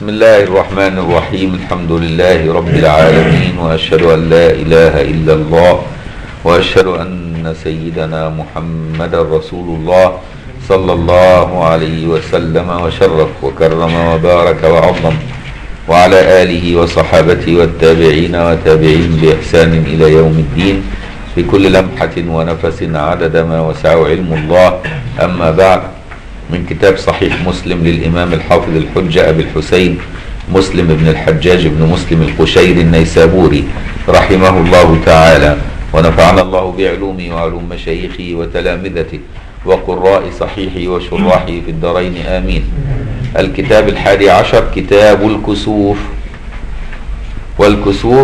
بسم الله الرحمن الرحيم. الحمد لله رب العالمين، وأشهد أن لا إله إلا الله، وأشهد أن سيدنا محمد رسول الله صلى الله عليه وسلم وشرف وكرم وبارك وعظم، وعلى آله وصحابته والتابعين وتابعين بإحسان إلى يوم الدين، في كل لمحة ونفس عدد ما وسعه علم الله. أما بعد، من كتاب صحيح مسلم للإمام الحافظ الحجة أبي الحسين مسلم بن الحجاج بن مسلم القشيري النيسابوري رحمه الله تعالى، ونفعنا الله بعلومه وعلوم مشايخه وتلامذته وقراء صحيحه وشراحه في الدارين آمين. الكتاب 11 كتاب الكسوف، والكسوف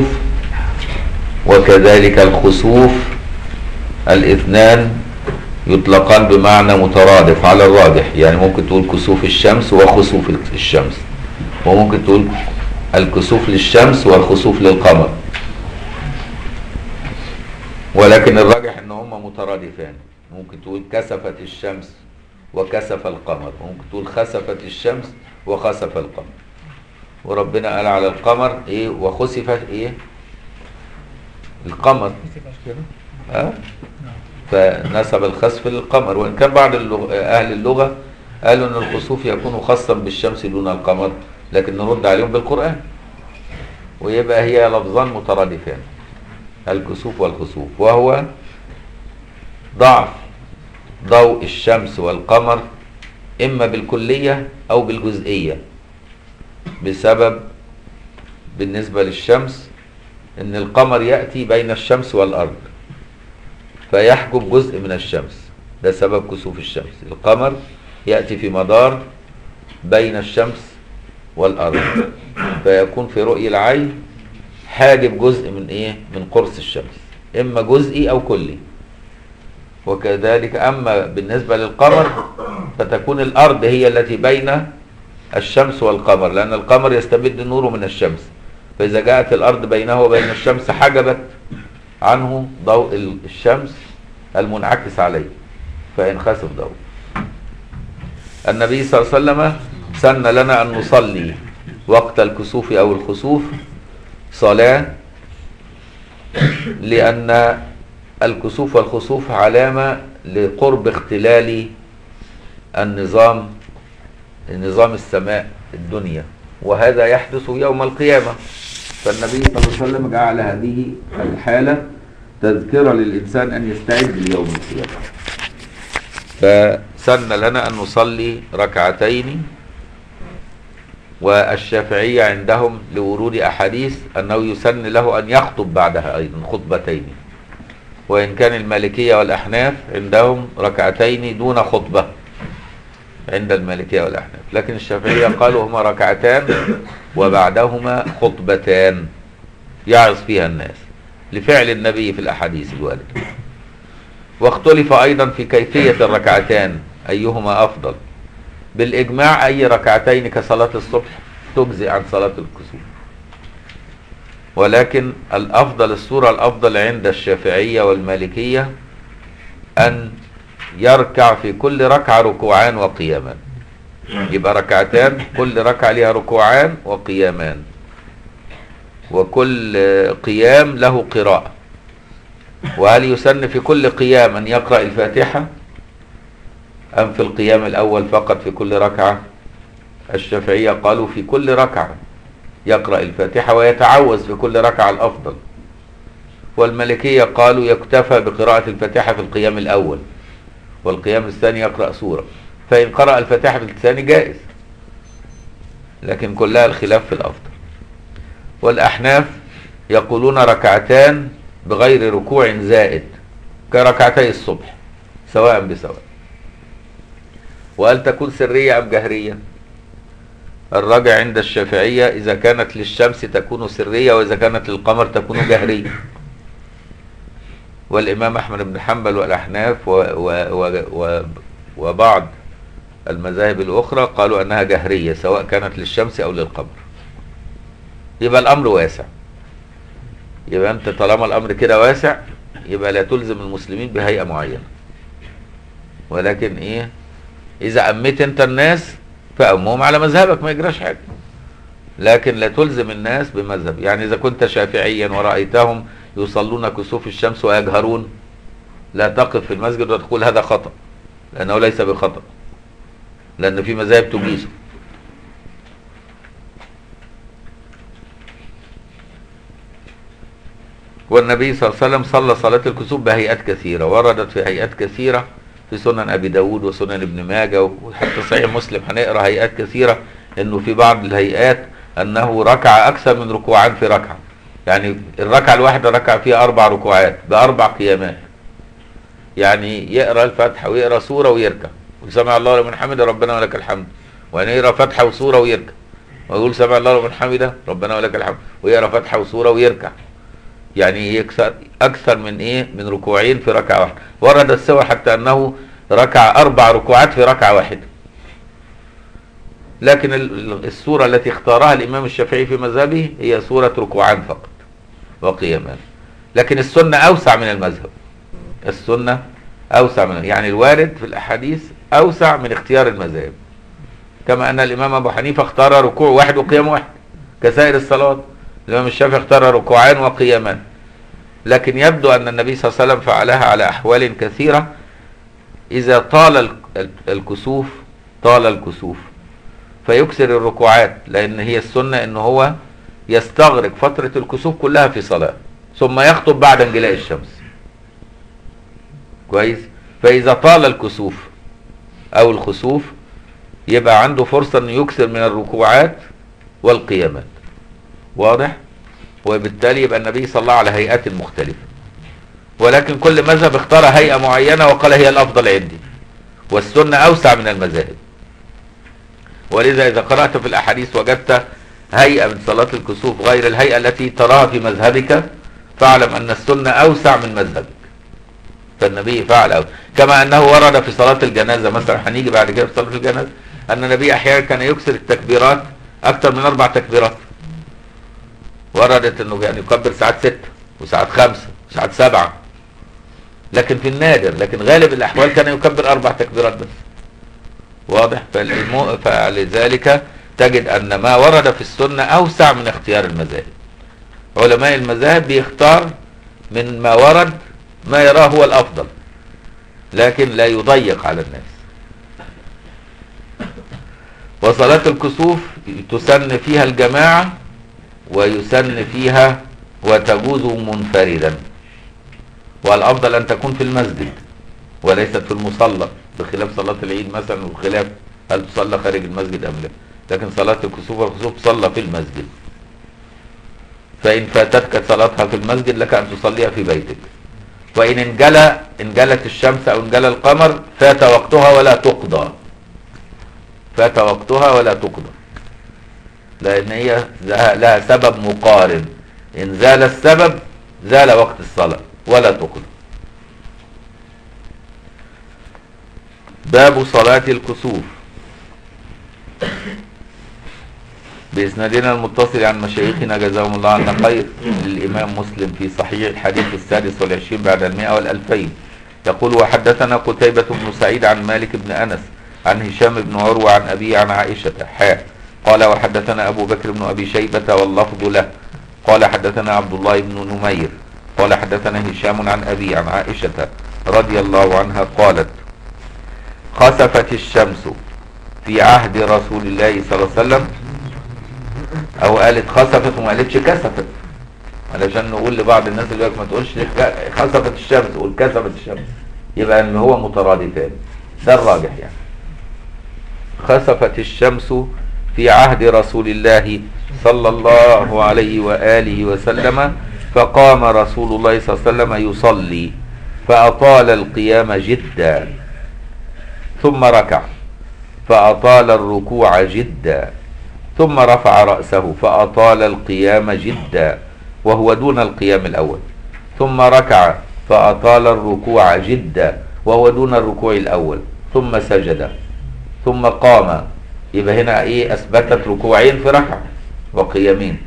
وكذلك الخسوف الاثنان يطلقان بمعنى مترادف على الراجح، يعني ممكن تقول كسوف الشمس وخسوف الشمس، وممكن تقول الكسوف للشمس والخسوف للقمر، ولكن الراجح ان هما مترادفان. ممكن تقول كسفت الشمس وكسف القمر، وممكن تقول خسفت الشمس وخسف القمر. وربنا قال على القمر ايه؟ وخسفت ايه؟ القمر، فنسب الخسف للقمر، وإن كان بعض أهل اللغة قالوا أن الخسوف يكون خاصا بالشمس دون القمر، لكن نرد عليهم بالقرآن، ويبقى هي لفظان مترادفان، الكسوف والخسوف، وهو ضعف ضوء الشمس والقمر إما بالكلية أو بالجزئية، بسبب بالنسبة للشمس أن القمر يأتي بين الشمس والأرض فيحجب جزء من الشمس، ده سبب كسوف الشمس. القمر يأتي في مدار بين الشمس والأرض، فيكون في رؤية العين حاجب جزء من ايه؟ من قرص الشمس، اما جزئي او كلي. وكذلك اما بالنسبة للقمر فتكون الارض هي التي بين الشمس والقمر، لان القمر يستمد نوره من الشمس، فاذا جاءت الارض بينه وبين الشمس حجبت عنه ضوء الشمس المنعكس عليه فينخسف ضوء. النبي صلى الله عليه وسلم سن لنا أن نصلي وقت الكسوف أو الخسوف صلاة، لأن الكسوف والخسوف علامة لقرب اختلال نظام السماء الدنيا، وهذا يحدث يوم القيامة. فالنبي صلى الله عليه وسلم جعل هذه الحالة تذكرة للإنسان أن يستعد ليوم القيامة، فسن لنا أن نصلي ركعتين. والشافعية عندهم لورود أحاديث أنه يسن له أن يخطب بعدها أيضا خطبتين، وإن كان المالكية والأحناف عندهم ركعتين دون خطبة عند المالكية والأحناف، لكن الشافعية قالوا هما ركعتان وبعدهما خطبتان يعظ فيها الناس لفعل النبي في الأحاديث الواردة. واختلف أيضا في كيفية الركعتان أيهما أفضل. بالإجماع أي ركعتين كصلاة الصبح تجزئ عن صلاة الكسوف، ولكن الأفضل الصورة الأفضل عند الشافعية والمالكية أن يركع في كل ركعة ركوعان وقيامان، يبقى ركعتان كل ركعة لها ركوعان وقيامان، وكل قيام له قراءة. وهل يسن في كل قيام أن يقرأ الفاتحة أم في القيام الأول فقط في كل ركعة؟ الشافعية قالوا في كل ركعة يقرأ الفاتحة ويتعوذ في كل ركعة الأفضل، والمالكية قالوا يكتفى بقراءة الفاتحة في القيام الأول، والقيام الثاني يقرأ سورة، فإن قرأ الفاتحة في الثاني جائز، لكن كلها الخلاف في الأفضل. والأحناف يقولون ركعتان بغير ركوع زائد كركعتي الصبح سواء بسواء. وهل تكون سرية أم جهرية؟ الراجع عند الشافعية إذا كانت للشمس تكون سرية، وإذا كانت للقمر تكون جهرية. والإمام أحمد بن حنبل والأحناف وبعض المذاهب الأخرى قالوا أنها جهرية سواء كانت للشمس أو للقمر. يبقى الأمر واسع، يبقى أنت طالما الأمر كده واسع يبقى لا تلزم المسلمين بهيئة معينة، ولكن إيه؟ إذا أميت أنت الناس فأمهم على مذهبك ما يجراش حاجة، لكن لا تلزم الناس بمذهب. يعني إذا كنت شافعيا ورأيتهم يصلون كسوف الشمس ويجهرون، لا تقف في المسجد وتقول هذا خطأ، لأنه ليس بخطأ، لأن في مذاهب تجيزه. والنبي صلى الله عليه وسلم صلى صلاة الكسوف بهيئات كثيرة، وردت في هيئات كثيرة في سنن أبي داود وسنن ابن ماجه، وحتى صحيح مسلم هنقرأ هيئات كثيرة إنه في بعض الهيئات أنه ركع أكثر من ركوعان في ركعة. يعني الركعة الواحدة ركع فيها 4 ركوعات ب4 قيامات. يعني يقرأ الفاتحة ويقرأ سورة ويركع، وسمع الله لمن حمده ربنا ولك الحمد، وأن يقرأ فاتحة وسورة ويركع، ويقول سمع الله لمن حمده ربنا ولك الحمد، ويقرأ فاتحة وسورة ويركع. يعني يكسر أكثر من من ركوعين في ركعة واحدة. ورد السوى حتى أنه ركع 4 ركوعات في ركعة واحدة. لكن السورة التي اختارها الإمام الشافعي في مذهبه هي سورة ركوعان فقط وقيامان. لكن السنة أوسع من المذهب، السنة أوسع من، يعني الوارد في الأحاديث أوسع من اختيار المذاهب. كما أن الإمام أبو حنيفة اختار ركوع واحد وقيام واحد كسائر الصلوات، الإمام الشافعي اختار ركوعان وقيامان. لكن يبدو أن النبي صلى الله عليه وسلم فعلها على أحوال كثيرة. إذا طال الكسوف فيكسر الركوعات، لأن هي السنة أنه هو يستغرق فترة الكسوف كلها في صلاة ثم يخطب بعد انجلاء الشمس. كويس. فإذا طال الكسوف أو الخسوف يبقى عنده فرصة أنه يكسر من الركوعات والقيامات. واضح؟ وبالتالي يبقى النبي صلى الله على هيئات مختلفة، ولكن كل مذهب اختار هيئة معينة وقال هي الأفضل عندي، والسنة أوسع من المذاهب. ولذا إذا قرأت في الأحاديث وجدت هيئة من صلاة الكسوف غير الهيئة التي تراها في مذهبك، فاعلم أن السنة أوسع من مذهبك. فالنبي فعل أوسع. كما أنه ورد في صلاة الجنازة مثلا، هنيجي بعد كده في صلاة الجنازة، أن النبي أحيانا كان يكسر التكبيرات أكثر من 4 تكبيرات. وردت أنه يعني يكبر ساعات 6 وساعات 5 وساعات 7، لكن في النادر. لكن غالب الأحوال كان يكبر 4 تكبيرات بس. واضح؟ فلذلك تجد أن ما ورد في السنة أوسع من اختيار المذاهب. علماء المذاهب بيختار من ما ورد ما يراه هو الأفضل، لكن لا يضيق على الناس. وصلاة الكسوف تسن فيها الجماعة ويسن فيها وتجوز منفردا، والأفضل أن تكون في المسجد وليست في المصلى، بخلاف صلاة العيد مثلا، وخلاف هل تصلى خارج المسجد أم لا. لكن صلاة الكسوف والخسوف تصلى في المسجد، فإن فاتتك صلاتها في المسجد لك أن تصليها في بيتك. وإن انجلت الشمس أو انجلى القمر فات وقتها ولا تقضى، فات وقتها ولا تقضى، لأن هي لها سبب مقارن. إن زال السبب زال وقت الصلاة ولا تقضى. باب صلاة الكسوف. بإسنادنا المتصل عن مشايخنا جزاهم الله عنا خير للإمام مسلم في صحيح الحديث 26 بعد 100 و2000 يقول: وحدثنا قتيبة بن سعيد عن مالك بن أنس عن هشام بن عروة عن أبي عن عائشة قال: وحدثنا أبو بكر بن أبي شيبة واللفظ له قال: حدثنا عبد الله بن نمير قال: حدثنا هشام عن أبي عن عائشة رضي الله عنها قالت: خسفت الشمس في عهد رسول الله صلى الله عليه وسلم، أو قالت خسفت وما قالتش كسفت، علشان نقول لبعض الناس اللي ما تقولش خسفت الشمس، تقول كسفت الشمس، يبقى ان هو مترادفان، ده الراجح. يعني خسفت الشمس في عهد رسول الله صلى الله عليه وآله وسلم، فقام رسول الله صلى الله عليه وسلم يصلي فأطال القيام جدا، ثم ركع فأطال الركوع جدا، ثم رفع رأسه فأطال القيام جدا وهو دون القيام الأول، ثم ركع فأطال الركوع جدا وهو دون الركوع الأول، ثم سجد ثم قام. يبقى هنا أثبتت ركوعين في ركعة وقيامين.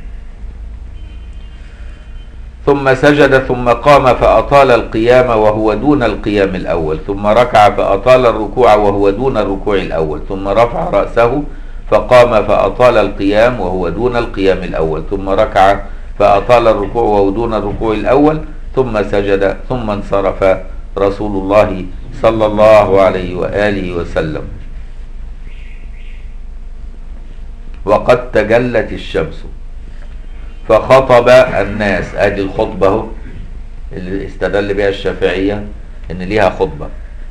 ثم سجد ثم قام فأطال القيام وهو دون القيام الأول، ثم ركع فأطال الركوع وهو دون الركوع الأول، ثم رفع رأسه فقام فأطال القيام وهو دون القيام الأول، ثم ركع فأطال الركوع وهو دون الركوع الأول، ثم سجد، ثم انصرف رسول الله صلى الله عليه وآله وسلم. وقد تجلت الشمس فخطب الناس. ادي الخطبة اهو اللي استدل بها الشافعية ان ليها خطبة.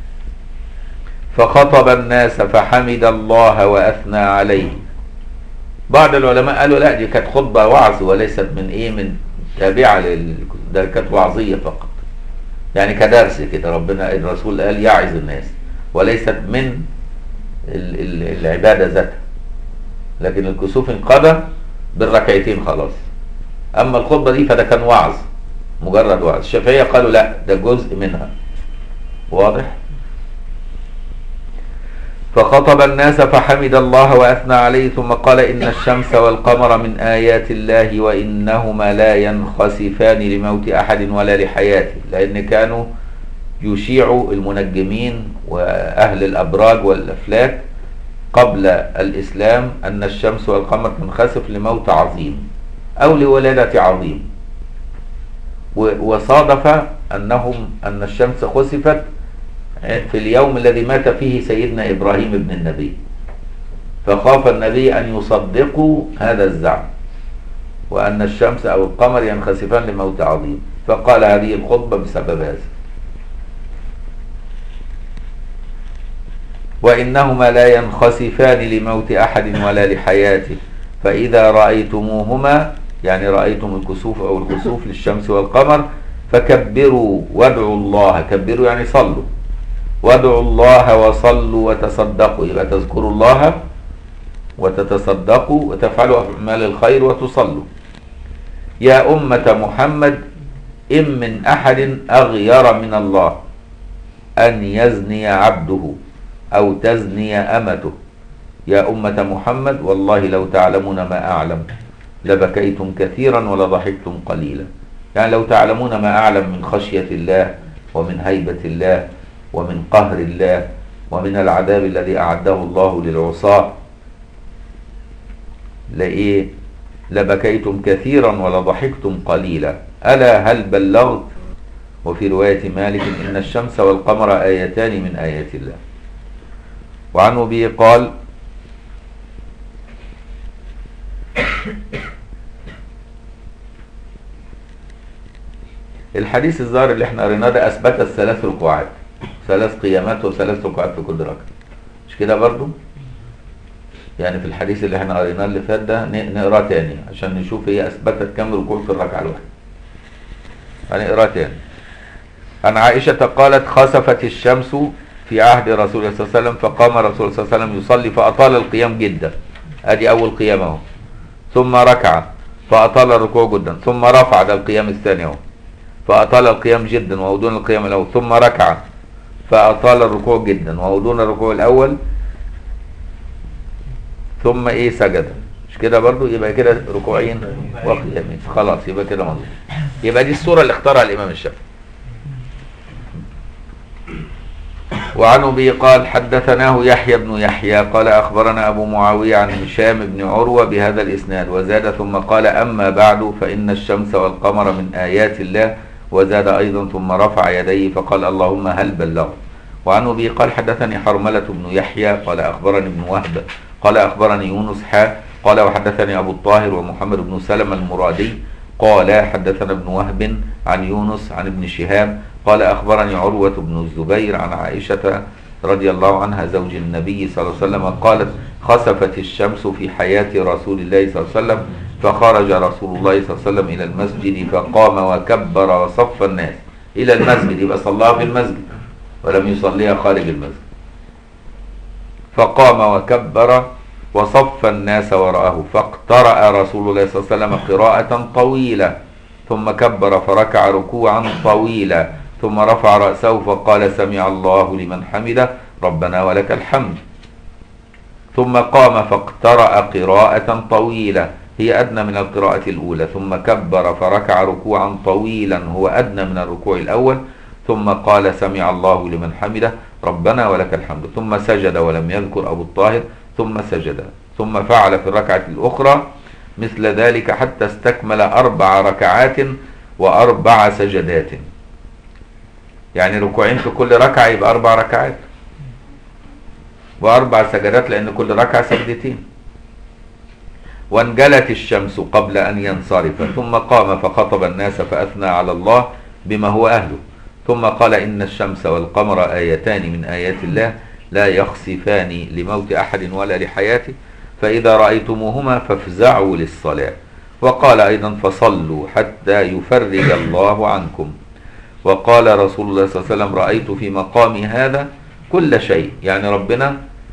فخطب الناس فحمد الله واثنى عليه. بعض العلماء قالوا لا، دي كانت خطبة وعظ وليست من تابعة ده كانت وعظية فقط، يعني كدرس كده. ربنا الرسول قال يعظ الناس، وليست من العبادة ذاتها. لكن الكسوف انقضى بالركعتين خلاص. اما الخطبة دي فده كان وعظ، مجرد وعظ. الشافعية قالوا لا، ده جزء منها. واضح؟ فخطب الناس فحمد الله وأثنى عليه، ثم قال إن الشمس والقمر من آيات الله وإنهما لا ينخسفان لموت أحد ولا لحياته. لأن كانوا يشيعوا المنجمين وأهل الأبراج والأفلاك قبل الإسلام أن الشمس والقمر تنخسف لموت عظيم أو لولادة عظيم. وصادف أن الشمس خسفت في اليوم الذي مات فيه سيدنا إبراهيم ابن النبي، فخاف النبي أن يصدقوا هذا الزعم وأن الشمس أو القمر ينخسفان لموت عظيم، فقال هذه الخطبة بسبب هذا. وإنهما لا ينخسفان لموت أحد ولا لحياته، فإذا رأيتموهما، يعني رأيتم الكسوف أو الخسوف للشمس والقمر، فكبروا وادعوا الله. كبروا يعني صلوا، وادعوا الله وصلوا وتصدقوا. يبقى تذكروا الله وتتصدقوا وتفعلوا أعمال الخير وتصلوا. يا أمة محمد إن من أحد أغير من الله أن يزني عبده أو تزني أمته. يا أمة محمد والله لو تعلمون ما أعلم لبكيتم كثيرا ولضحكتم قليلا. يعني لو تعلمون ما أعلم من خشية الله ومن هيبة الله ومن قهر الله ومن العذاب الذي أعده الله للعصاة لبكيتم كثيرا ولضحكتم قليلا. ألا هل بلغت؟ وفي رواية مالك إن الشمس والقمر آيتان من آيات الله. وعن أبي قال الحديث الظاهر اللي احنا قريناه ده أثبت الثلاث ركوعات، 3 قيامات و3 ركوعات في كل ركعة، مش كده برضو؟ يعني في الحديث اللي احنا قريناه اللي فات ده نقراه تاني عشان نشوف هي أثبتت كم ركوع في الركعة الواحدة. هنقراه تاني. عن عائشة قالت خسفت الشمس في عهد رسول الله صلى الله عليه وسلم، فقام رسول الله صلى الله عليه وسلم يصلي فأطال القيام جدا. ادي أول قيام اهو. ثم ركع فأطال الركوع جدا، ثم رفع، ده القيام الثاني اهو، فأطال القيام جدا وهو دون القيام الأول، ثم ركع فأطال الركوع جدا وهو دون الركوع الأول، ثم سجد. مش كده برضو؟ يبقى كده ركوعين وقيامين، خلاص يبقى كده مظبوط. يبقى دي الصورة اللي اختارها الإمام الشافعي. وعن أبي قال حدثناه يحيى بن يحيى قال أخبرنا أبو معاوية عن هشام بن عروة بهذا الإسناد، وزاد ثم قال أما بعد فإن الشمس والقمر من آيات الله، وزاد أيضا ثم رفع يديه فقال اللهم هل بلغت. وعن أبي قال حدثني حرملة بن يحيى قال أخبرني ابن وهب قال أخبرني يونس قال وحدثني أبو الطاهر ومحمد بن سلمة المرادي قال حدثنا ابن وهب عن يونس عن ابن شهاب قال أخبرني عروة بن الزبير عن عائشة رضي الله عنها زوج النبي صلى الله عليه وسلم قالت خسفت الشمس في حياة رسول الله صلى الله عليه وسلم، فخرج رسول الله صلى الله عليه وسلم إلى المسجد فقام وكبر وصف الناس. إلى المسجد يبقى صلاها في المسجد ولم يصليها خارج المسجد. فقام وكبر وصف الناس وراءه، فاقترأ رسول الله صلى الله عليه وسلم قراءة طويلة، ثم كبر فركع ركوعا طويلا، ثم رفع رأسه فقال سمع الله لمن حمده ربنا ولك الحمد، ثم قام فاقترأ قراءة طويلة هي أدنى من القراءة الأولى، ثم كبر فركع ركوعا طويلا هو أدنى من الركوع الأول، ثم قال سمع الله لمن حمده ربنا ولك الحمد، ثم سجد ولم يذكر أبو الطاهر، ثم سجد ثم فعل في الركعة الأخرى مثل ذلك حتى استكمل 4 ركعات و4 سجدات. يعني ركوعين في كل ركعة يبقى 4 ركعات و4 سجدات، لأن كل ركعة سجدتين. وانجلت الشمس قبل أن ينصرف، ثم قام فخطب الناس فأثنى على الله بما هو أهله، ثم قال: إن الشمس والقمر آيتان من آيات الله لا يخسفان لموت أحد ولا لحياته، فإذا رأيتموهما فافزعوا للصلاة. وقال أيضا: فصلوا حتى يفرج الله عنكم. وقال رسول الله صلى الله عليه وسلم: رأيت في مقامي هذا كل شيء. يعني ربنا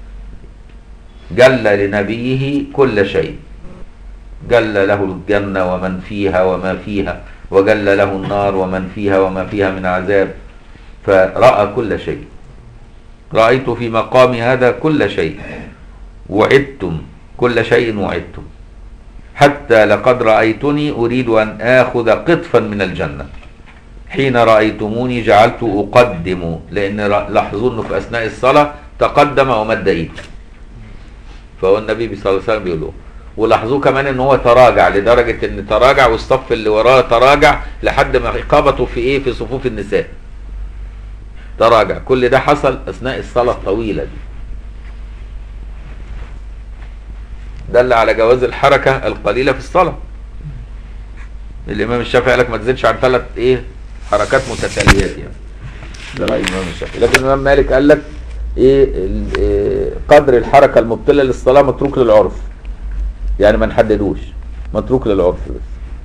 جل لنبيه كل شيء، جل له الجنة ومن فيها وما فيها، وجل له النار ومن فيها وما فيها من عذاب، فرأى كل شيء. رأيت في مقامي هذا كل شيء، وعدتم كل شيء وعدتم، حتى لقد رأيتني أريد أن آخذ قطفا من الجنة، حين رأيتموني جعلت أقدم، لأن لاحظوا أنه في أثناء الصلاة تقدم ومد إيده، فهو النبي صلى الله عليه وسلم بيقول له. ولاحظوه كمان ان هو تراجع، لدرجة ان تراجع والصف اللي وراه تراجع لحد ما خبطوا في ايه، في صفوف النساء تراجع. كل ده حصل اثناء الصلاة الطويلة دي، دل على جواز الحركة القليلة في الصلاة. الامام الشافعي قال لك ما تزيدش عن 3 حركات متتاليات، يعني ده رأي الامام الشافعي. لكن الامام مالك قال لك قدر الحركة المبطلة للصلاة متروك للعرف، يعني ما نحددوش، متروك للعرف بس.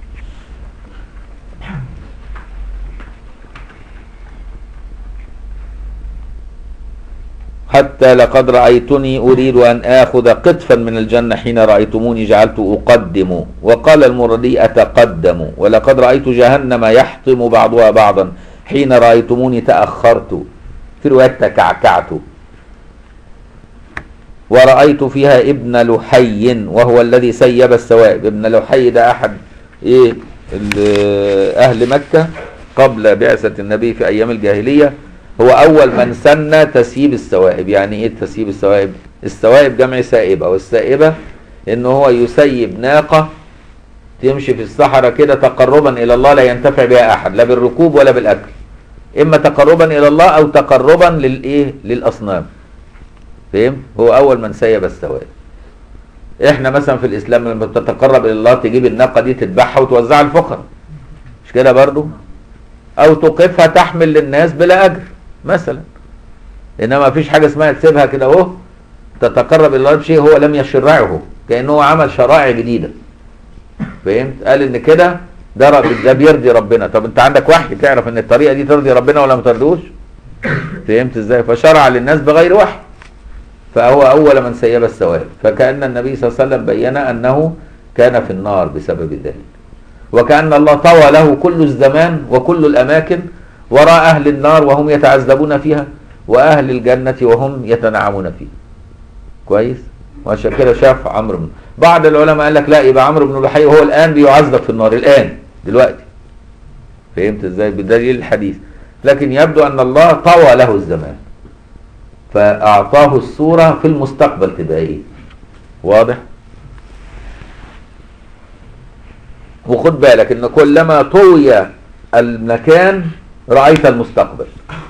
حتى لقد رأيتني أريد أن آخذ قطفا من الجنة حين رأيتموني جعلت أقدم. وقال المردي: أتقدم. ولقد رأيت جهنم يحطم بعضها بعضا حين رأيتموني تأخرت، في رواية تكعكعت. ورأيت فيها ابن لحي وهو الذي سيب السوائب. ابن لحي ده أحد أهل مكة قبل بعثة النبي في أيام الجاهلية، هو أول من سن تسييب السوائب. يعني إيه تسييب السوائب؟ السوائب جمع سائبة، والسائبة إنه هو يسيب ناقة تمشي في الصحراء كده تقربا إلى الله، لا ينتفع بها أحد، لا بالركوب ولا بالأكل، إما تقربا إلى الله أو تقربا للأصنام. فهمت؟ هو أول من سيب السوائب. إحنا مثلا في الإسلام لما تتقرب إلى الله تجيب الناقة دي تذبحها وتوزعها الفقراء، مش كده برضو؟ أو توقفها تحمل للناس بلا أجر مثلا. إنما مفيش حاجة اسمها تسيبها كده أهو تتقرب إلى الله بشيء هو لم يشرعه، كأنه عمل شرائع جديدة. فهمت؟ قال إن كده ده بيرضي ربنا. طب أنت عندك وحي تعرف إن الطريقة دي ترضي ربنا ولا ما ترضوش؟ فهمت إزاي؟ فشرع للناس بغير وحي، فهو أول من سيب السوائب. فكأن النبي صلى الله عليه وسلم بين أنه كان في النار بسبب ذلك، وكأن الله طوى له كل الزمان وكل الأماكن وراء أهل النار وهم يتعذبون فيها، وأهل الجنة وهم يتنعمون فيها. كويس؟ وعشان كده شاف عمرو بن، بعض العلماء قال لك لا، يبقى عمرو بن لحي هو الآن بيعذب في النار الآن دلوقتي. فهمت ازاي؟ بدليل الحديث. لكن يبدو أن الله طوى له الزمان فأعطاه الصورة في المستقبل تبقى ايه؟ واضح؟ وخد بالك ان كلما طوي المكان رأيت المستقبل.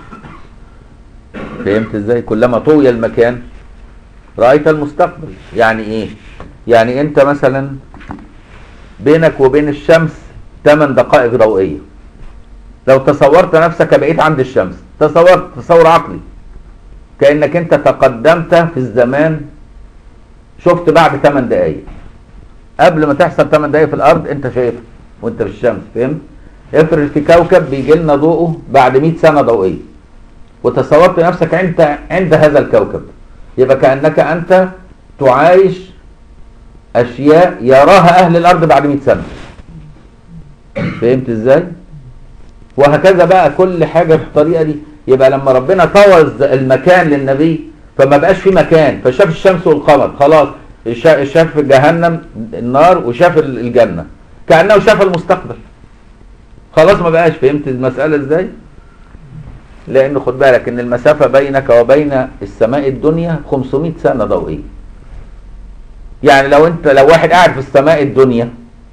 فهمت ازاي؟ كلما طوي المكان رأيت المستقبل. يعني ايه؟ يعني انت مثلا بينك وبين الشمس 8 دقائق ضوئية، لو تصورت نفسك بقيت عند الشمس، تصور عقلي، كأنك انت تقدمت في الزمان، شفت بعد 8 دقائق قبل ما تحصل 8 دقائق في الارض انت شايفها وانت في الشمس. فهمت؟ افرض في كوكب بيجي لنا ضوءه بعد 100 سنة ضوئية، وتصورت نفسك عند هذا الكوكب، يبقى كأنك انت تعايش اشياء يراها اهل الارض بعد 100 سنة. فهمت ازاي؟ وهكذا بقى كل حاجة بالطريقة دي. يبقى لما ربنا طوى المكان للنبي فما بقاش في مكان، فشاف الشمس والقمر خلاص، شاف جهنم النار وشاف الجنة، كأنه شاف المستقبل خلاص ما بقاش. فهمت المسألة ازاي؟ لأن خد بالك ان المسافة بينك وبين السماء الدنيا 500 سنة ضوئية. يعني لو واحد قاعد في السماء الدنيا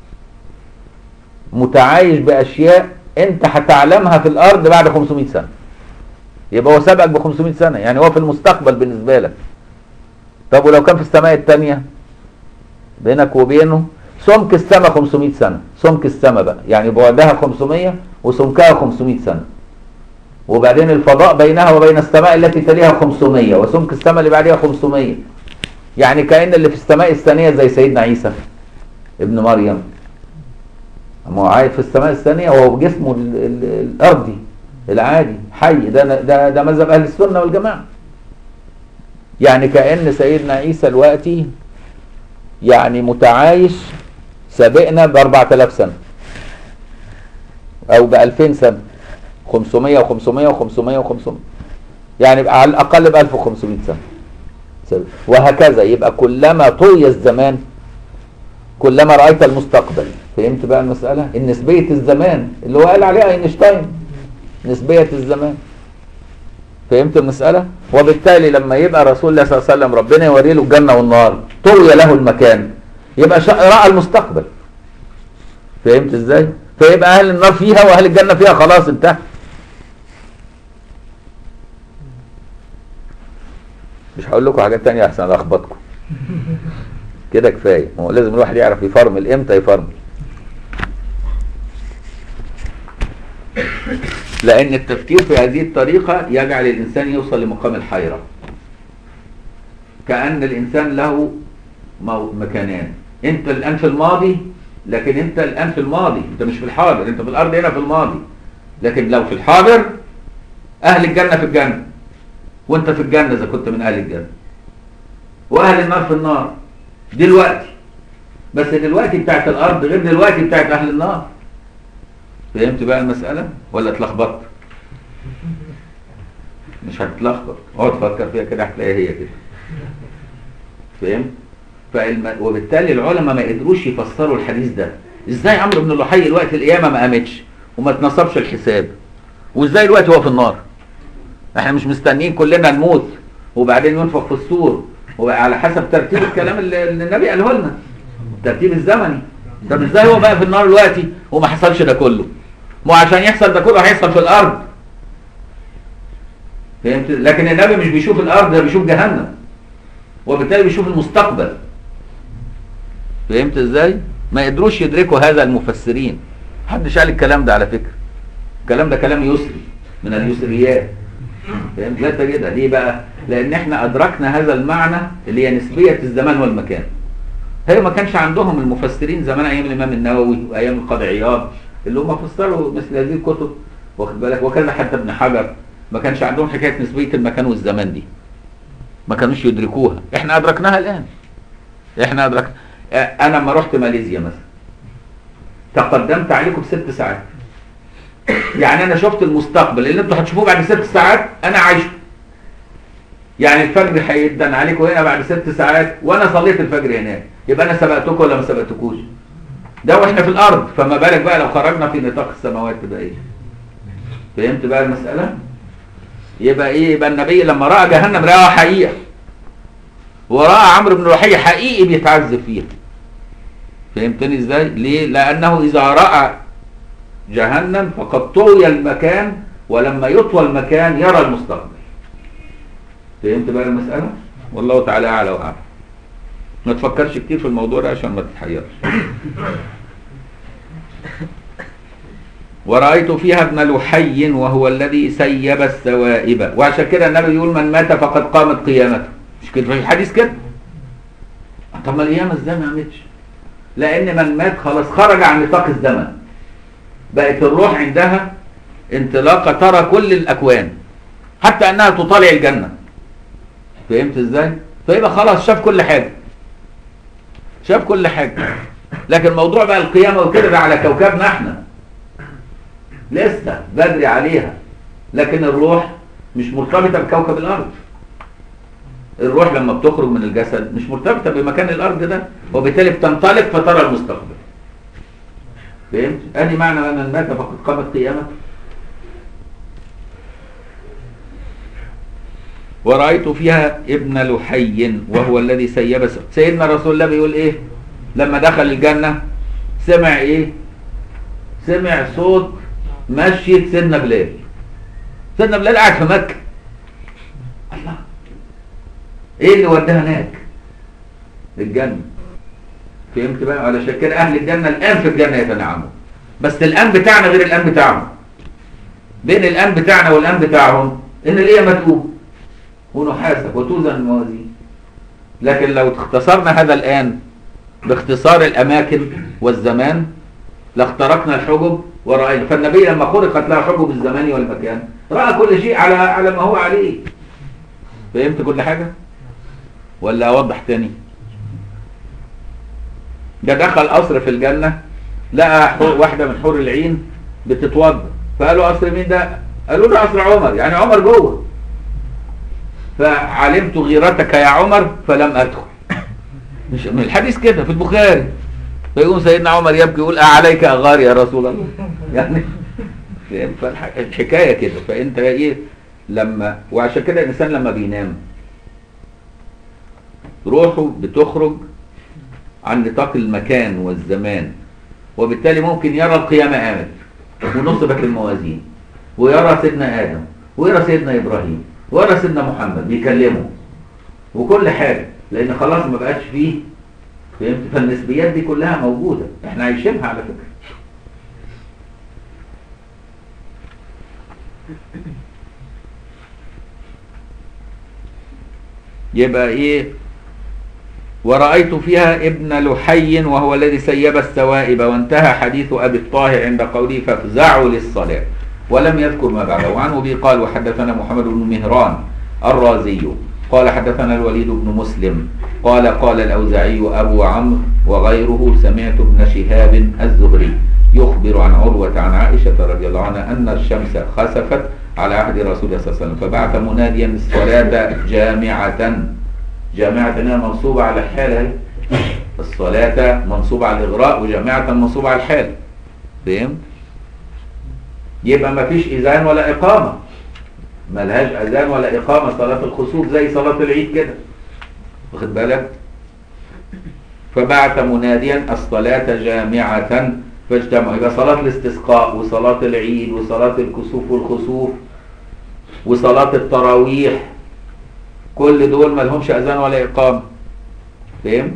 متعايش باشياء انت هتعلمها في الارض بعد 500 سنه، يبقى هو سبقك ب 500 سنه، يعني هو في المستقبل بالنسبه لك. طب ولو كان في السماء الثانيه بينك وبينه سمك السماء 500 سنه، سمك السماء بقى يعني بعدها 500 وسمكها 500 سنه، وبعدين الفضاء بينها وبين السماء التي تليها 500 وسمك السماء اللي بعدها 500. يعني كأن اللي في السماء الثانيه زي سيدنا عيسى ابن مريم، ما هو عايش في السماء الثانيه وهو بجسمه الارضي العادي حي. ده مذهب اهل السنه والجماعه. يعني كأن سيدنا عيسى دلوقتي يعني متعايش سابقنا ب 4000 سنه او ب 2000 سنه، 500 و500 و500 و500، يعني على الاقل ب 1500 سنه، وهكذا. يبقى كلما طوي الزمان كلما رايت المستقبل. فهمت بقى المساله؟ النسبيه الزمان اللي هو قال عليها اينشتاين، نسبيه الزمان. فهمت المساله؟ وبالتالي لما يبقى رسول الله صلى الله عليه وسلم ربنا يوري له الجنه والنار، طوي له المكان، يبقى راى المستقبل. فهمت ازاي؟ فيبقى اهل النار فيها واهل الجنه فيها، خلاص انتهى. مش هقول لكم حاجات تانية احسن الخبطكم. كده كفايه، هو لازم الواحد يعرف يفرمل امتى يفرمل. لان التفكير في هذه الطريقه يجعل الانسان يوصل لمقام الحيره. كأن الانسان له مكانان، انت الان في الماضي، لكن انت الان في الماضي، انت مش في الحاضر، انت في الارض هنا في الماضي. لكن لو في الحاضر اهل الجنه في الجنه وانت في الجنه اذا كنت من اهل الجنه، واهل النار في النار دلوقتي. بس دلوقتي بتاعت الارض غير دلوقتي بتاعت اهل النار. فهمت بقى المساله ولا اتلخبطت؟ مش هتتلخبط، اقعد تفكر فيها كده هتلاقيها هي كده. فهمت؟ وبالتالي العلماء ما قدروش يفسروا الحديث ده. ازاي عمرو بن لحي الوقت القيامه ما قامتش وما اتنصبش الحساب، وازاي الوقت هو في النار؟ احنا مش مستنيين كلنا نموت وبعدين ينفخ في الصور وعلى حسب ترتيب الكلام اللي النبي قاله لنا، الترتيب الزمني. طب ازاي هو بقى في النار دلوقتي وما حصلش ده كله؟ ما عشان يحصل ده كله هيحصل في الارض. فهمت؟ لكن النبي مش بيشوف الارض، ده بيشوف جهنم، وبالتالي بيشوف المستقبل. فهمت ازاي؟ ما قدروش يدركوا هذا المفسرين. محدش قال الكلام ده على فكره. الكلام ده كلام يسري من اليسريات. فهمت؟ لا تجدها. ليه بقى؟ لان احنا ادركنا هذا المعنى اللي هي نسبيه الزمان والمكان. هي ما كانش عندهم المفسرين زمان ايام الامام النووي وايام القاضي عياض اللي هم فسروا مثل هذه الكتب، واخد بالك، وكذا حتى ابن حجر. ما كانش عندهم حكايه نسبيه المكان والزمان دي، ما كانوش يدركوها. احنا ادركناها الان. احنا ادركنا. انا لما رحت ماليزيا مثلا تقدمت عليكم ب6 ساعات. يعني انا شفت المستقبل اللي انتوا هتشوفوه بعد 6 ساعات انا عايشه. يعني الفجر هيدن عليكم هنا بعد 6 ساعات وانا صليت الفجر هناك، يبقى انا سبقتكم ولا ما سبقتكوش؟ ده واحنا في الارض، فما بالك بقى لو خرجنا في نطاق السماوات تبقى ايه؟ فهمت بقى المساله؟ يبقى ايه؟ يبقى النبي لما راى جهنم راها حقيقه، وراى عمرو بن لحي حقيقي بيتعذب فيها. فهمتني ازاي؟ ليه؟ لانه اذا راى جهنم فقد طوي المكان، ولما يطوى المكان يرى المستقبل. فهمت بقى المساله؟ والله تعالى اعلى واعلم. ما تفكرش كتير في الموضوع ده عشان ما تتحيرش. ورأيت فيها ابن لحي وهو الذي سيب السوائب. وعشان كده النبي يقول من مات فقد قامت قيامته. مش كده في الحديث كده؟ طب ما القيامه ازاي ما قامتش؟ لان من مات خلاص خرج عن نطاق الزمن، بقت الروح عندها انطلاقه ترى كل الاكوان، حتى انها تطالع الجنه. فهمت ازاي؟ فيبقى خلاص شاف كل حاجه، شاف كل حاجه. لكن موضوع بقى القيامه وكده ده على كوكبنا احنا لسه بدري عليها. لكن الروح مش مرتبطه بكوكب الارض. الروح لما بتخرج من الجسد مش مرتبطه بمكان الارض ده، وبالتالي بتنطلق فترى المستقبل. فهمت؟ ادي معنى من مات فقد قامت قيامته. ورأيت فيها ابن لحي وهو الذي سيب سيدنا رسول الله بيقول ايه لما دخل الجنة؟ سمع ايه؟ سمع صوت مشية سيدنا بلال. سيدنا بلال قاعد في مكة. الله، ايه اللي وداه هناك؟ الجنة. فهمت بقى؟ علشان كده اهل الجنة الان في الجنة يتنعموا، بس الان بتاعنا غير الان بتاعهم. بين الان بتاعنا والان بتاعهم ان القيامة تقوم ونحاسب وتوزن الموازين. لكن لو اختصرنا هذا الان باختصار الاماكن والزمان لاخترقنا الحجب ورأينا. فالنبي لما خلقت له حجب الزمان والمكان رأى كل شيء على ما هو عليه. فهمت كل حاجة؟ ولا أوضح تاني؟ ده دخل قصر في الجنة لقى واحدة من حور العين بتتوضا، فقالوا قصر مين ده؟ قالوا ده قصر عمر، يعني عمر جوه. فعلمت غيرتك يا عمر فلم أدخل. مش من الحديث كده في البخاري. فيقوم سيدنا عمر يبكي يقول عليك أغار يا رسول الله. يعني الحكاية كده. فأنت إيه لما، وعشان كده الإنسان لما بينام روحه بتخرج عن نطاق المكان والزمان، وبالتالي ممكن يرى القيامة قامت ونصبت الموازين، ويرى سيدنا آدم ويرى سيدنا إبراهيم ويرى سيدنا محمد بيكلمه وكل حاجة، لأن خلاص ما بقاش فيه. فهمت؟ فالنسبيات دي كلها موجودة، احنا عايشينها على فكرة. يبقى ايه؟ ورأيت فيها ابن لحي وهو الذي سيب السوائب. وانتهى حديث أبي الطاهر عند قوله فافزعوا للصلاة، ولم يذكر ما بعده. وعنه به قال وحدثنا محمد بن مهران الرازي قال حدثنا الوليد بن مسلم قال الأوزاعي أبو عمرو وغيره سمعت ابن شهاب الزهري يخبر عن عروة عن عائشة رضي الله عنها أن الشمس خسفت على عهد رسول الله صلى الله عليه وسلم فبعث مناديا الصلاة جامعة هنا منصوبة على الحال. الصلاة منصوبة على الإغراء وجامعة منصوبة على الحال. فهمت؟ يبقى ما فيش إذان ولا إقامة، ملهاش أذان ولا إقامة صلاة الخسوف زي صلاة العيد كده، واخد بالك؟ فبعث مناديا الصلاة جامعة فاجتمعوا. يبقى صلاة الاستسقاء وصلاة العيد وصلاة الكسوف والخسوف وصلاة التراويح كل دول ما لهمش أذان ولا إقامة. فهم؟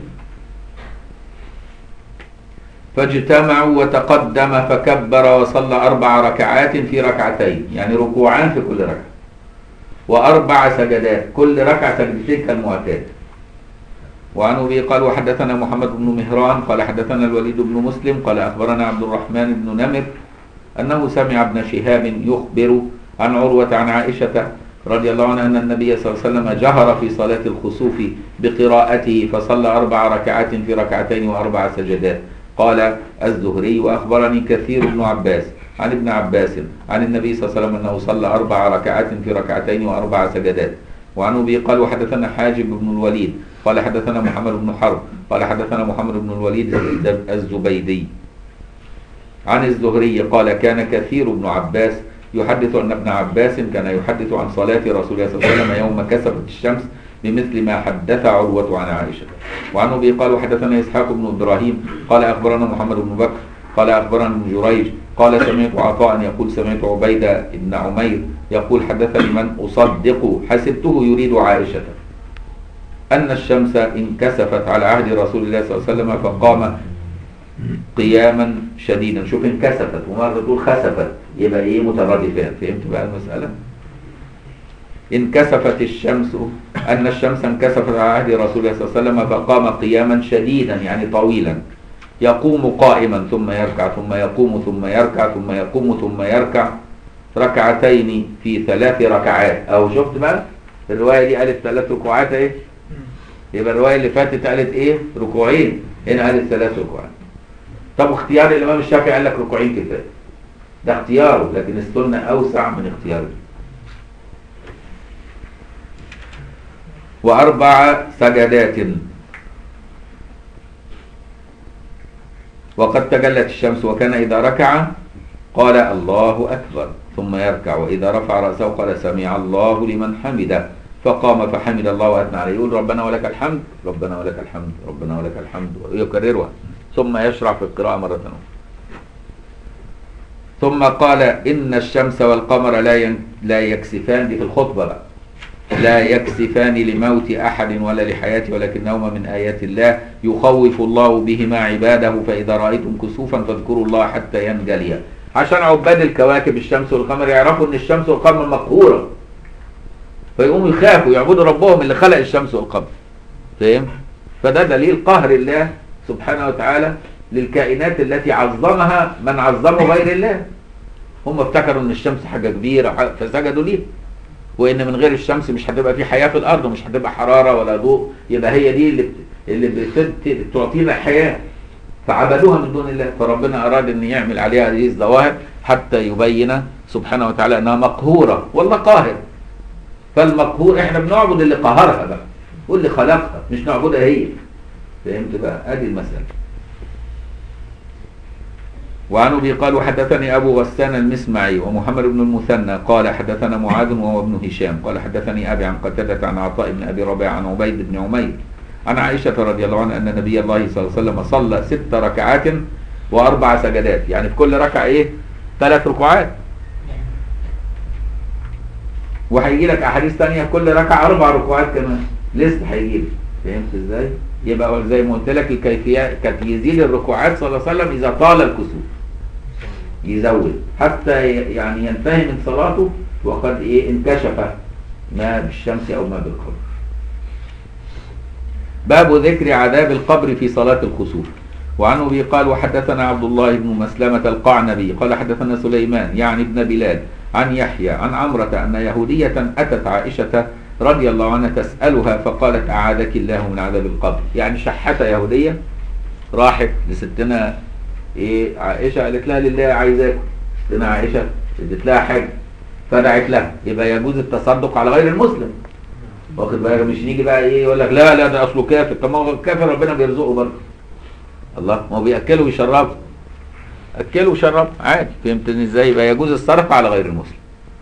فاجتمعوا وتقدم فكبر وصلى 4 ركعات في ركعتين، يعني ركوعان في كل ركعة، و4 سجدات، كل ركعة سجدتين كالمعتاد. وعن أبي قال وحدثنا محمد بن مهران قال حدثنا الوليد بن مسلم قال أخبرنا عبد الرحمن بن نمر أنه سمع ابن شهاب يخبر عن عروة عن عائشة رضي الله عنها أن النبي صلى الله عليه وسلم جهر في صلاة الخسوف بقراءته فصلى 4 ركعات في ركعتين و4 سجدات. قال الزهري وأخبرني كثير بن عباس عن ابن عباس عن النبي صلى الله عليه وسلم أنه صلى 4 ركعات في ركعتين و4 سجدات. وعن أبي قال وحدثنا حاجب بن الوليد قال حدثنا محمد بن حرب قال حدثنا محمد بن الوليد الزبيدي عن الزهري قال كان كثير بن عباس يحدث أن ابن عباس كان يحدث عن صلاة رسول الله صلى الله عليه وسلم يوم كسفت الشمس بمثل ما حدث عروة عن عائشة. وعن أبي قال وحدثنا إسحاق بن إبراهيم قال أخبرنا محمد بن بكر قال أخبرنا ابن جريج قال سمعت عطاء يقول سمعت عبيدة بن عمير يقول حدثني من أصدق حسبته يريد عائشة أن الشمس انكسفت على عهد رسول الله صلى الله عليه وسلم فقام قياما شديدا. شوف انكسفت ومرة تقول خسفت يبقى ايه مترادفات. فهمت بقى المسألة؟ انكسفت الشمس أن الشمس انكسفت على عهد رسول الله صلى الله عليه وسلم فقام قياما شديدا يعني طويلا يقوم قائما ثم يركع ثم يقوم ثم يركع ثم يقوم ثم يركع ركعتين في 3 ركعات. أو شفت بقى الرواية دي قالت 3 ركوعات ايه؟ يبقى الرواية اللي فاتت قالت ايه؟ ركوعين، هنا قالت 3 ركوعات. طب اختيار الإمام الشافعي قال لك ركوعين كفاية، ده اختياره، لكن السنة أوسع من اختياره. 4 سجدات. وقد تجلت الشمس وكان إذا ركع قال الله أكبر ثم يركع وإذا رفع رأسه قال سمع الله لمن حمده فقام فحمد الله وأثنى عليه، يقول ربنا ولك الحمد، ربنا ولك الحمد، ربنا ولك الحمد، ويكررها، ثم يشرع في القراءة مرة أخرى. ثم قال إن الشمس والقمر لا يكسفان، دي في الخطبة بقى، لا يكسفان لموت أحد ولا لحياته ولكنهما من آيات الله يخوف الله بهما عباده، فإذا رأيتم كسوفا فاذكروا الله حتى ينجليا، عشان عباد الكواكب الشمس والقمر يعرفوا ان الشمس والقمر مقهورة، فيقوموا يخافوا يعبدوا ربهم اللي خلق الشمس والقمر. فاهم؟ فده دليل قهر الله سبحانه وتعالى للكائنات التي عظمها من عظموا غير الله. هم افتكروا ان الشمس حاجة كبيرة فسجدوا ليه، وان من غير الشمس مش هتبقى في حياة في الارض ومش هتبقى حرارة ولا ضوء، يبقى هي دي اللي بتعطينا الحياة، فعبدوها من دون الله. فربنا اراد ان يعمل عليها هذه الظواهر حتى يبين سبحانه وتعالى انها مقهورة، والله قاهر. فالمقهور احنا بنعبد اللي قهرها بقى واللي خلقها، مش نعبدها هي. فهمت بقى؟ ادي المسألة. وعن ابي قال وحدثني ابو غسان المسمعي ومحمد بن المثنى قال حدثنا معاذ وهو ابن هشام قال حدثني ابي عن قتادة عن عطاء بن ابي ربيعة عن عبيد بن عمير عن عائشة رضي الله عنها ان نبي الله صلى الله عليه وسلم صلى 6 ركعات و4 سجدات، يعني في كل ركعة ايه؟ 3 ركوعات. وهيجي لك احاديث ثانيه كل ركعه 4 ركوعات كمان، لسه هيجي لك. فهمت ازاي؟ يبقى زي ما قلت لك الكيفيه كانت يزيد الركوعات صلى الله عليه وسلم اذا طال الكسوف، يزود حتى يعني ينتهي من صلاته وقد ايه انكشف ما بالشمس او ما بالقمر. باب ذكر عذاب القبر في صلاة الخسوف. وعن ابي قال وحدثنا عبد الله بن مسلمة القعنبي قال حدثنا سليمان يعني ابن بلال عن يحيى عن عمرة أن يهودية أتت عائشة رضي الله عنها تسألها فقالت أعاذك الله من عذاب القبر. يعني شحتة يهودية راحت لستنا إيه عائشة قالت لها لله عايزاك، ستنا عائشة ادت لها حاجة فدعت لها. يبقى يجوز التصدق على غير المسلم، واخد بالك؟ مش نيجي بقى ايه يقول لك لا ده اصله كافر. طب ما هو الكافر ربنا بيرزقه برضه، الله ما هو بياكله ويشربه، اكله وشربه عادي. فهمتني ازاي؟ يبقى يجوز الصرف على غير المسلم.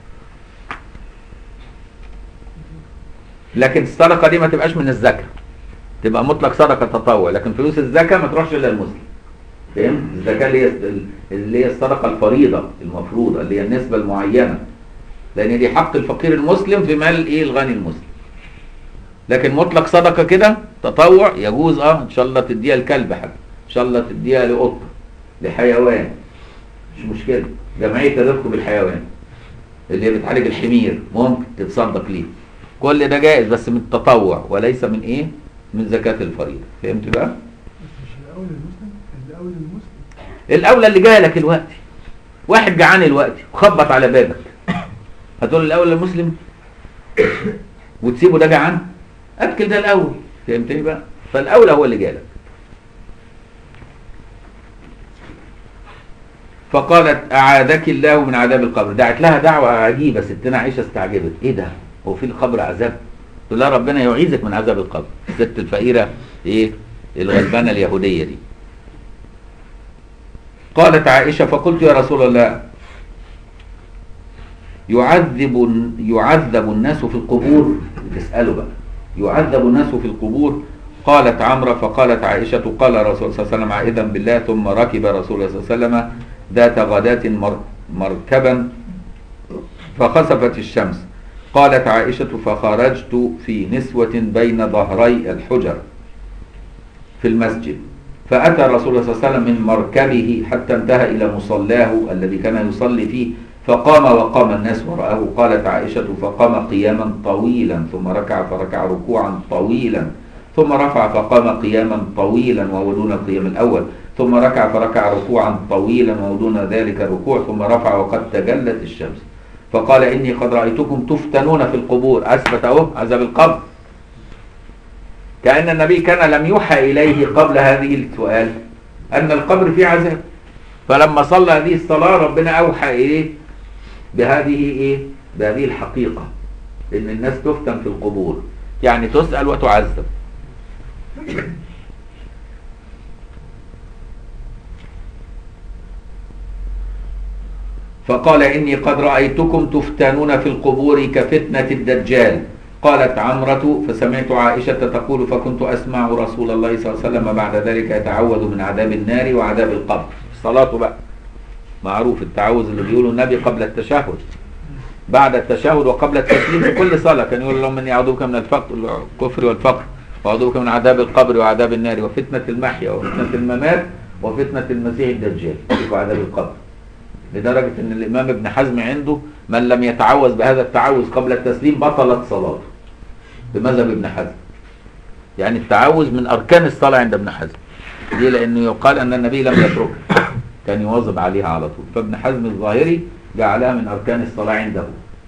لكن الصدقه دي ما تبقاش من الزكاه، تبقى مطلق صدقه تطوع، لكن فلوس الزكاه ما تروحش الا للمسلم. فهمت؟ الزكاه اللي هي الصدقه الفريضه المفروضه اللي هي النسبه المعينه، لان دي حق الفقير المسلم في مال ايه الغني المسلم. لكن مطلق صدقه كده تطوع يجوز. ان شاء الله تديها الكلب حاجه، ان شاء الله تديها لقطه لحيوان، مش مشكله. جمعيه الرفق بالحيوان اللي هي بتعالج الحمير ممكن تتصدق ليه. كل ده جائز بس من التطوع وليس من ايه؟ من زكاه الفريضه. فهمت بقى؟ مش الاول المسلم، الاول المسلم. الاولى اللي جاي لك دلوقتي، واحد جعان دلوقتي وخبط على بابك، هتقول الاول المسلم وتسيبه ده جعان؟ اكل ده الاول. فهمتني بقى؟ فالاولى هو اللي جاي لك. فقالت اعاذك الله من عذاب القبر. دعت لها دعوه عجيبه، ستنا عائشه استعجبت، ايه ده؟ هو في القبر عذاب؟ تقول لها ربنا يعيذك من عذاب القبر. الست الفقيره ايه الغلبانه اليهوديه دي. قالت عائشه فقلت يا رسول الله يعذب الناس في القبور؟ تساله بقى يعذب الناس في القبور؟ قالت عمرة فقالت عائشة قال رسول صلى الله عليه وسلم عائذا بالله ثم ركب رسول الله صلى الله عليه وسلم ذات غداة مركبا فخسفت الشمس. قالت عائشة فخرجت في نسوة بين ظهري الحجر في المسجد فأتى رسول الله صلى الله عليه وسلم من مركبه حتى انتهى إلى مصلاه الذي كان يصلي فيه فقام وقام الناس وراءه. قالت عائشة فقام قياما طويلا ثم ركع فركع ركوعا طويلا ثم رفع فقام قياما طويلا وهو دون القيام الأول ثم ركع فركع ركوعا طويلا وهو دون ذلك الركوع ثم رفع وقد تجلت الشمس. فقال إني قد رأيتكم تفتنون في القبور. أثبت أهو عذاب القبر، كأن النبي كان لم يوحى إليه قبل هذه السؤال أن القبر فيه عذاب، فلما صلى هذه الصلاة ربنا أوحى إليه بهذه الحقيقة، إن الناس تفتن في القبور، يعني تسأل وتعذب. فقال إني قد رأيتكم تفتنون في القبور كفتنة الدجال قالت عمرة فسمعت عائشة تقول فكنت أسمع رسول الله صلى الله عليه وسلم بعد ذلك يتعوذ من عذاب النار وعذاب القبر. صلاته بقى معروف التعوذ اللي بيقوله النبي قبل التشهد، بعد التشهد وقبل التسليم في كل صلاة كان يقول اللهم إني أعوذ بك من الكفر والفقر وأعوذ بك من عذاب القبر وعذاب النار وفتنة المحيا وفتنة الممات وفتنة المسيح الدجال وعذاب القبر. لدرجة ان الامام ابن حزم عنده من لم يتعوذ بهذا التعوذ قبل التسليم بطلت صلاته بمذهب ابن حزم. يعني التعوذ من اركان الصلاة عند ابن حزم. ليه؟ لانه يقال ان النبي لم يتركها، كان يواظب عليها على طول. فابن حزم الظاهري جعلها من اركان الصلاة عنده.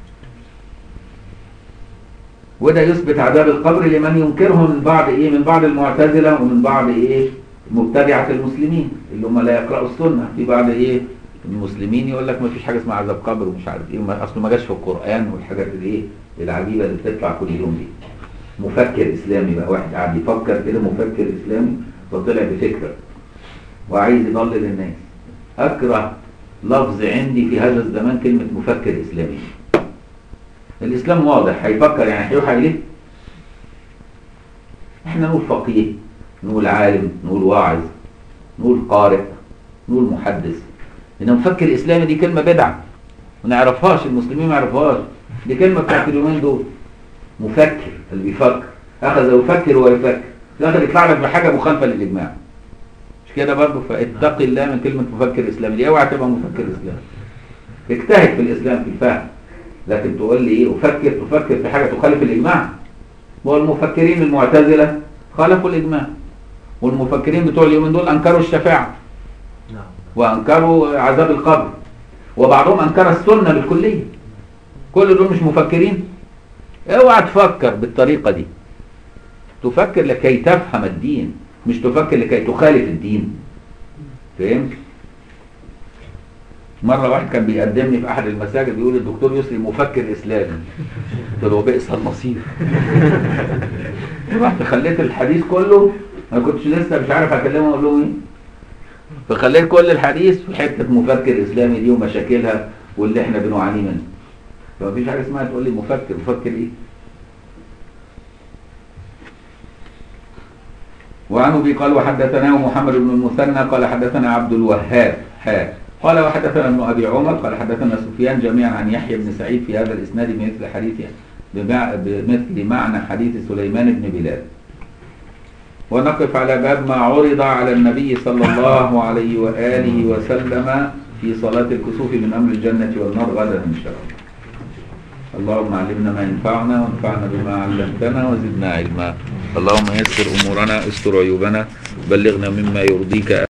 وده يثبت عذاب القبر لمن ينكره من بعض من بعض المعتزلة ومن بعض مبتدعة المسلمين اللي هم لا يقرأوا السنة. في بعض المسلمين يقول لك ما فيش حاجه اسمها عذاب قبر ومش عارف اصله ما جاش في القران والحاجات العجيبه اللي بتطلع كل يوم دي. مفكر اسلامي بقى، واحد قاعد يفكر كده، مفكر اسلامي فطلع بفكره وعايز يضلل الناس. اكره لفظ عندي في هذا الزمان كلمه مفكر اسلامي. الاسلام واضح، هيفكر يعني هيوحى اليه. احنا نقول فقيه، نقول عالم، نقول واعظ، نقول قارئ، نقول محدث. إن مفكر إسلامي دي كلمة بدعة ما نعرفهاش، المسلمين ما يعرفوهاش، دي كلمة بتاعت اليومين دول. مفكر اللي بيفكر، أخذ يفكر ويفكر، في الآخر يطلع لك بحاجة مخالفة للإجماع. مش كده برضه؟ فاتق الله من كلمة مفكر إسلامي دي، اوعى تبقى مفكر إسلامي. اجتهد في الإسلام في الفهم، لكن تقول لي تفكر في حاجة تخالف الإجماع. والمفكرين المعتزلة خالفوا الإجماع، والمفكرين بتوع اليومين دول أنكروا الشفاعة وأنكروا عذاب القبر، وبعضهم أنكر السنة بالكلية. كل دول مش مفكرين. اوعى تفكر بالطريقة دي، تفكر لكي تفهم الدين، مش تفكر لكي تخالف الدين. فهمت؟ مرة واحد كان بيقدمني في أحد المساجد بيقول الدكتور يسري مفكر إسلامي. قلت له بئس النصيب. رحت خليت الحديث كله، ما كنتش لسه مش عارف أكلمه أقول له فخليت كل الحديث في حتة مفكر إسلامي دي ومشاكلها واللي احنا بنعاني منه. فمفيش حاجة اسمها تقول لي مفكر ايه؟ وعنه بي قال وحدثنا محمد بن المثنى قال حدثنا عبد الوهاب قال وحدثنا ابن أبي عمر قال حدثنا سفيان جميعا عن يحيى بن سعيد في هذا الإسناد بمثل معنى حديث سليمان بن بلال. ونقف على باب ما عرض على النبي صلى الله عليه وآله وسلم في صلاة الكسوف من أمر الجنة والنار غدا إن شاء الله. اللهم علمنا ما ينفعنا وانفعنا بما علمتنا وزدنا علما. اللهم يسر أمورنا، استر عيوبنا، بلغنا مما يرضيك.